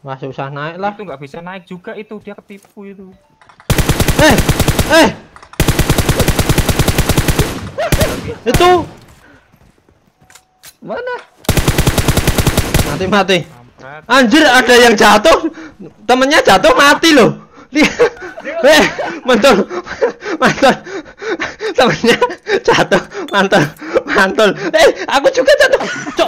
Wah, susah naik lah. Itu nggak bisa naik juga itu, dia ketipu itu. Eh! Itu! Mana? Mati. Kampret. Anjir, ada yang jatuh. Temennya jatuh mati loh. Lihat. Mantul. Temennya jatuh, mantul. Aku juga jatuh. Cok.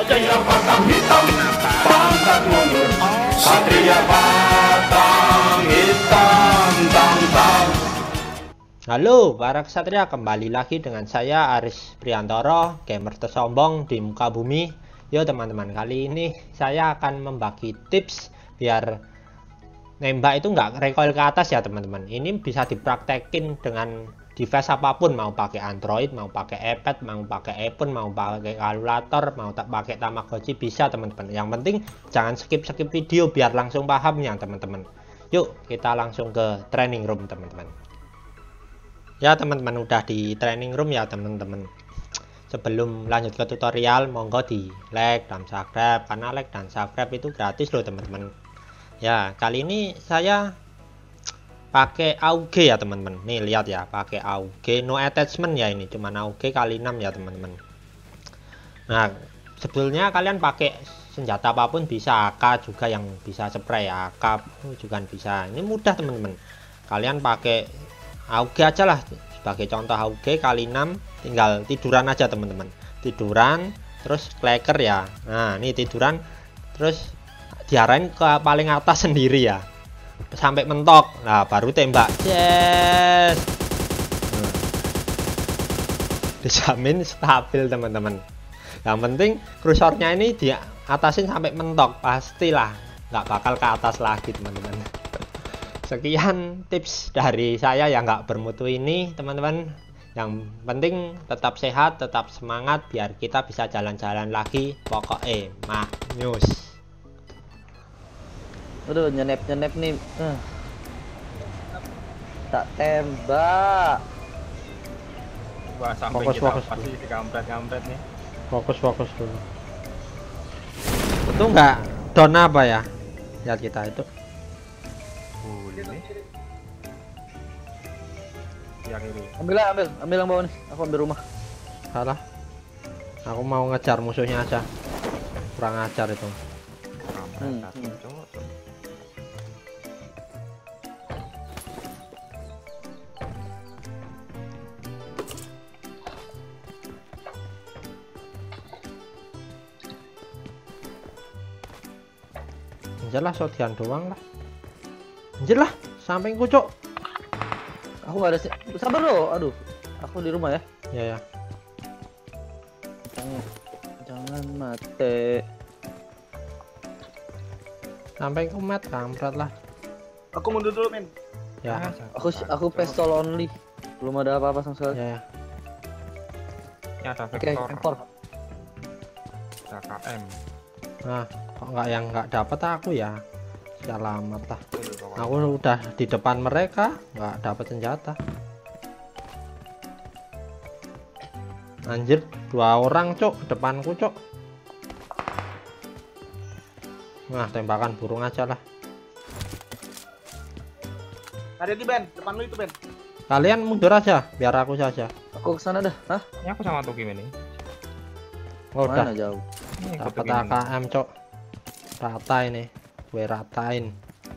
Halo para kesatria, kembali lagi dengan saya Aris Priantoro, gamer tersombong di muka bumi. Yo teman-teman, kali ini saya akan membagi tips biar nembak itu nggak recoil ke atas ya teman-teman. Ini bisa dipraktekin dengan device apapun, mau pakai Android, mau pakai iPad, mau pakai iPhone, mau pakai kalkulator, mau tak pakai Tamagotchi, bisa teman-teman. Yang penting jangan skip video biar langsung paham ya teman-teman. Yuk kita langsung ke training room teman-teman. Ya teman-teman, udah di training room ya teman-teman. Sebelum lanjut ke tutorial, monggo di like dan subscribe, karena like dan subscribe itu gratis loh teman-teman. Ya, kali ini saya pakai AUG ya teman-teman. Nih lihat ya, pakai AUG no attachment ya, ini cuman AUG kali 6 ya teman-teman. Nah, sebetulnya kalian pakai senjata apapun bisa, AK juga yang bisa spray, AK juga bisa. Ini mudah teman-teman. Kalian pakai AUG aja lah, sebagai contoh AUG kali 6, tinggal tiduran aja teman-teman. Tiduran terus klaker ya. Nah ini tiduran terus diarahin ke paling atas sendiri ya, sampai mentok. Nah baru tembak. Yes, dijamin stabil teman-teman. Yang penting kursornya ini di atasin sampai mentok, pastilah nggak bakal ke atas lagi teman-teman. Sekian tips dari saya yang nggak bermutu ini teman-teman. Yang penting tetap sehat, tetap semangat biar kita bisa jalan-jalan lagi. Pokoknya manyus. Aduh, nyenep nih. Tak tembak. Wah, sampai Fokus, kita fokus. pasti dikampret nih. Fokus dulu. Itu nggak down apa ya? Lihat kita itu. Boleh. Ya kiri. Ambil yang bawah nih. Aku ambil rumah. Salah. Aku mau ngejar musuhnya aja. Kurang ajar itu. Kampret satu cowok. Anjir lah, sodian doang lah. Anjir lah, samping kucuk. Aku nggak ada sabar loh. Aduh, aku di rumah ya. Ya. Jangan mati. Samping kumat, kampret lah. Aku mundur dulu, men. Ya. Aku pistol only. Belum ada apa-apa sama sekali. Ya. Ini ada Oke, vektor. M4. Ada KM. Nah, kok nggak dapat aku ya? Selamat lah. Aku udah di depan mereka, nggak dapat senjata. Anjir, 2 orang cok depanku cok. Nah, tembakan burung aja lah. Ada di Ben, depan lu itu Ben. Kalian mundur aja, biar aku saja. Aku kesana dah. Hah? Ini aku sama Tukim ini. Oh, udah Mana jauh? Ini ikut dapat Tukim ini. AKM cok. Rata ini, gue ratain.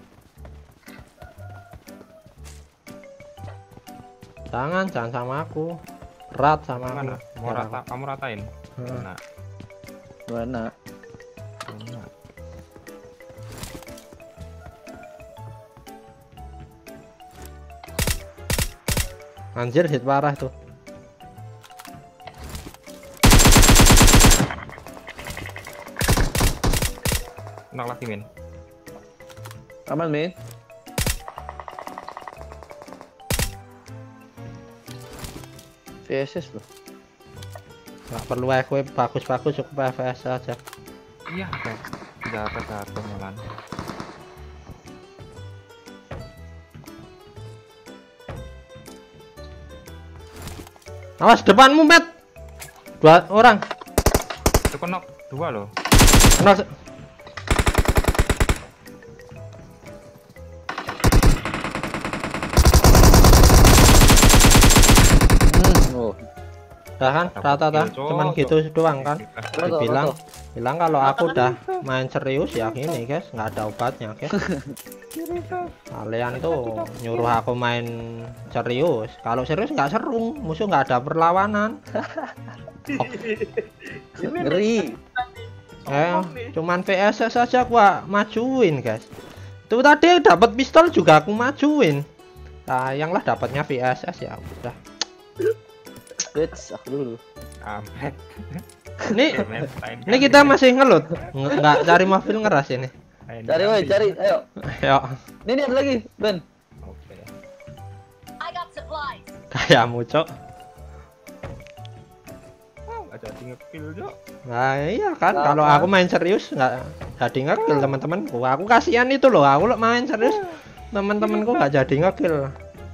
Jangan sama aku. Rat sama Mana? aku. Mau Biar rata, kamu ratain. Hmm. Nah, Mana? nah. Anjir, hit parah tuh. Enak lagi min. Aman, Min. VSS loh. Nggak perlu equip bagus-bagus, cukup FS aja. Iya, ada satu malan. Awas depanmu, Met. 2 orang. Itu kenok 2 loh. Knock. Udah kan rata-rata cuman gitu doang kan. Bilang kalau aku udah main serius ya gini guys, nggak ada obatnya guys. Kalian tuh nyuruh aku main serius, kalau serius nggak seru, musuh nggak ada perlawanan. Ngeri. Cuman VSS saja gua majuin guys. Tuh tadi dapat pistol juga aku majuin. Sayanglah dapatnya VSS ya udah. Aku dulu. Kampret. Ini kita masih ngelut, nggak cari mobil ngeras ini. Cari woi, cari, ayo. Ayo. Ini ada lagi, Ben. Oke. Kayak mucok. Nggak jadi ngekill Cok. Nah iya kan, kalau aku main serius nggak jadi ngekill teman-temanku. Aku kasihan itu loh, aku main serius teman-temanku nggak jadi ngekill.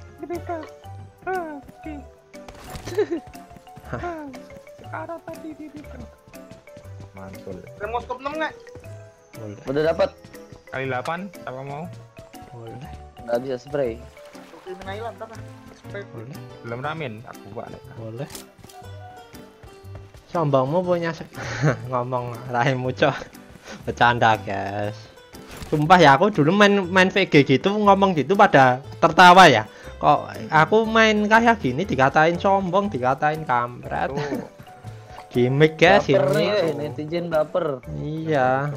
Sekarang tadi mantul. Remoskop 6 nggak? Boleh. Udah dapat. Kali 8 apa mau? Boleh. Nggak bisa spray. Oke, Minailan ntar lah. Boleh. Belum ramen aku buat. Boleh. Sombongmu punya ngomong rahim mucok. Bercanda guys. Sumpah ya aku dulu main VG gitu ngomong gitu pada tertawa ya. Kok aku main kayak gini dikatain sombong, dikatain kampret. Gimik guys Baper ini. nih, netizen baper. Iya.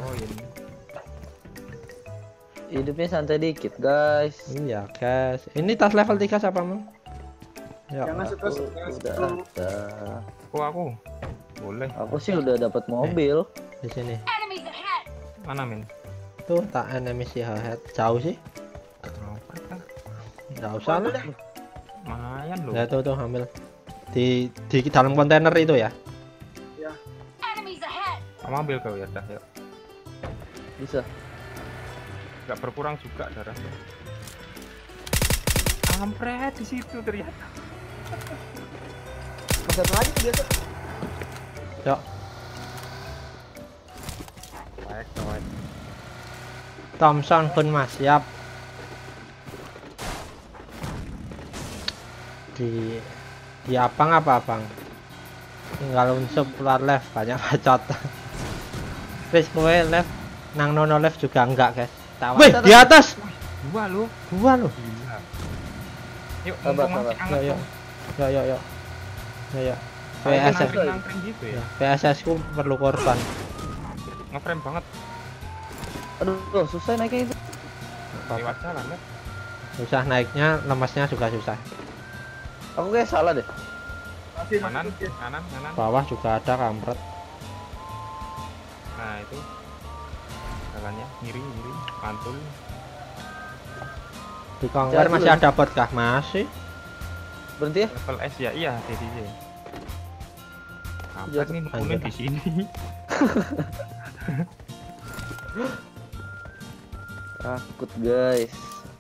Hidupnya santai dikit, guys. Iya guys. Ini tas level 3 siapa mau? Ya. Jangan stres. Udah ada. Aku. Boleh. Aku sih udah dapat mobil. Di sini. Mana men? Tuh tak enemy si head. Jauh sih. Nggak usah lah. Lumayan loh. Ya tuh ambil di dalam kontainer itu ya. Kamu ambil kau ya dah yuk. Bisa. Gak berkurang juga darahnya. Kampret di situ ternyata. Satu lagi tuh biasa. Yuk. Baik. Thompson pun mas siap. Di abang apa abang? Tinggal unsur keluar left banyak bacot. Chris kowe left nang nono left juga enggak guys. Wih di atas. Dua lu. Gila. Yuk, Sabar, mumpung masih sabar. hangat Yuk. Ya. tuh. VSS. Nangkring gitu ya. VSS ku perlu korban. Ngeframe banget. Aduh, susah naiknya itu. Lewat jalan ya. Susah naiknya, lemasnya juga susah. Aku kayak salah deh. Masih Kanan. Bawah juga ada kampret. Nah, itu. Jalannya ngiri, mantul. Di Conquer Jatuh masih loh. ada bot kah? Masih. Berhenti ya? Level S ya, iya TDJ. Kampret Jatuh. nih nukunin di sini. Takut, guys.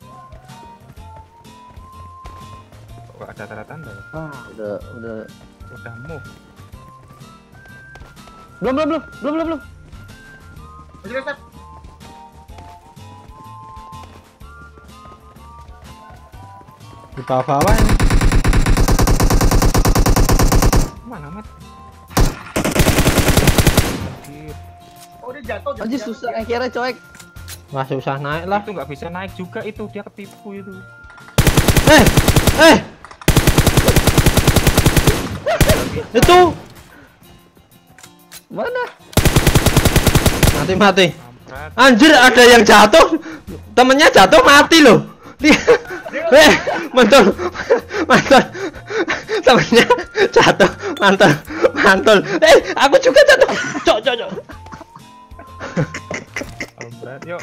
Kok ada tanda-tanda ya? Udah. Udah move. Belum. Masih reset. Di bawah ini. Mana mat? Oh, dia jatuh. Anjir susah akhirnya coek. Wah susah naik lah. Itu nggak bisa naik juga itu, dia ketipu itu. Itu Mana? mati. Kampret. Anjir ada yang jatuh. Temennya jatuh mati loh. Mantul. Temennya jatuh, mantul. Aku juga jatuh. Cok. Kampret, yuk.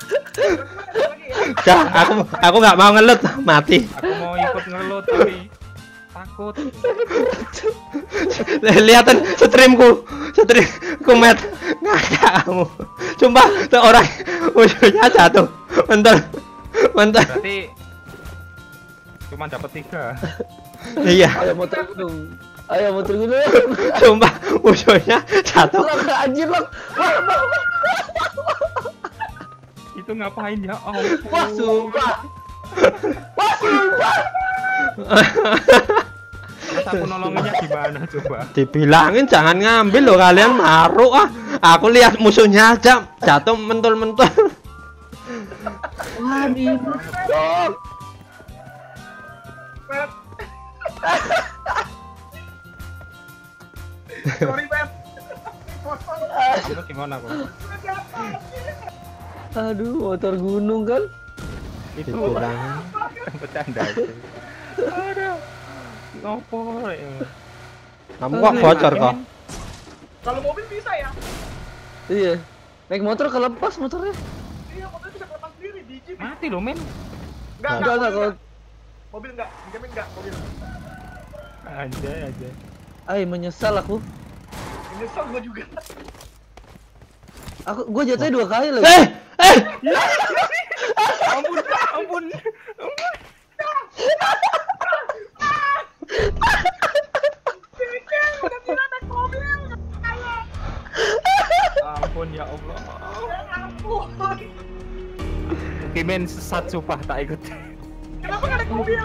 Dah, aku nggak mau ngelut, mati. Aku mau ikut ngelut tapi takut. Lihatan streamku met nggak ada kamu. Sumpah tuh orang musuhnya jatuh. Mantul. Berarti cuma dapat 3. Iya. Ayo motor gunung. Sumpah musuhnya jatuh. Anjir lo. Itu ngapain ya? Oh, Wah, sumpah. Terus aku nolonginnya gimana coba? Dibilangin jangan ngambil loh kalian maruk ah. Aku lihat musuhnya aja jatuh mentul-mentul. Wah, minus dong. Pep. Sorry, Pep. Kamu gimana kok? Aduh, motor gunung kan? Itu Dibilangin. bercanda itu. Aduh. Ngopo ya? Kamu kok bocor kok? Kalau mobil bisa ya? Iya. Naik motor kelepas motornya. Iya, mobil bisa kelepas sendiri di Jeep. Mati loh, men. Enggak, Enggak, mobil kalau mobil enggak, dijamin enggak mobil. Aja. menyesal aku. Nyesel gua juga. Gua jatuhnya 2 kali lagi. Ampun. Udah bilang naik mobil. Ampun ya Allah. Ampun. Kimen sesat sumpah tak ikut. Kenapa nggak naik mobil?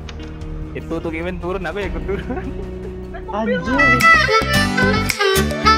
Itu tuh Kimen turun, aku ikut turun. Naik mobil. Anjir.